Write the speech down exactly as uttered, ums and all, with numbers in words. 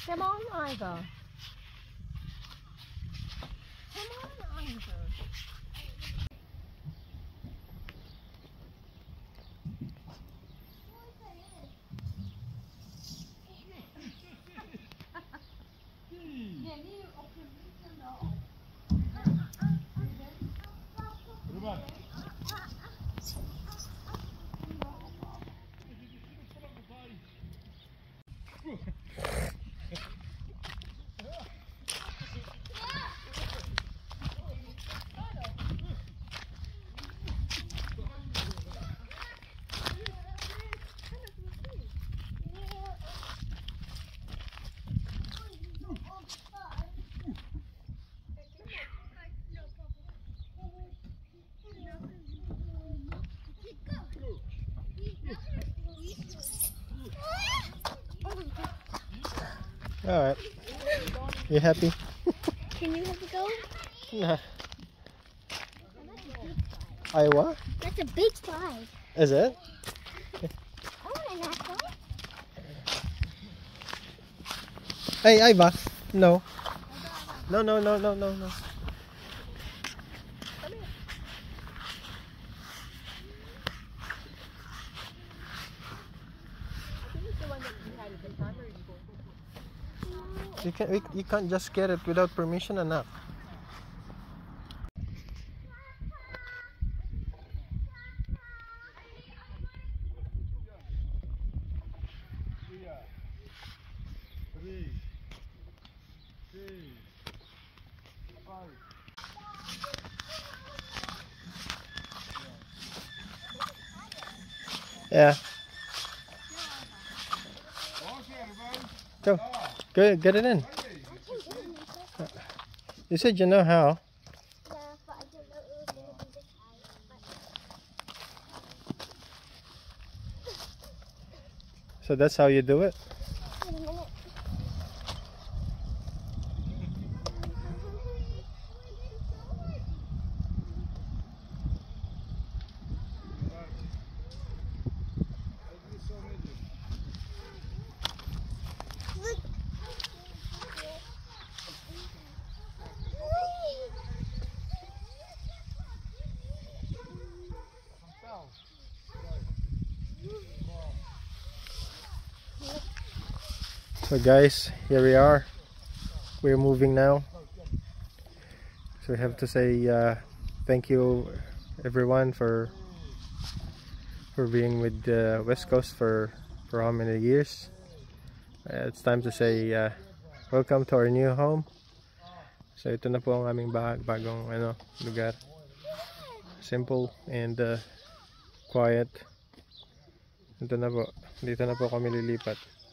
Come on, Ivor. Come on, Ivor. All right. You happy? Can you have a go? Nah. Iowa? That's a big slide. Is it? I want to that one. Hey, Iva. No. No, no, no, no, no, no. You can't, you can't just get it without permission, enough. Yeah. Go. Go, get it in. You said you know how. Yeah, but I didn't know it was going to be this high. So that's how you do it? Wait a minute. So guys, here we are. We're moving now. So we have to say uh, thank you everyone for for being with the uh, West Coast for for how many years. Uh, it's time to say uh, welcome to our new home. So ito na po ang aming bag bagong ano lugar. Simple and uh, quiet. Ito na po. Dito na po kami lilipat.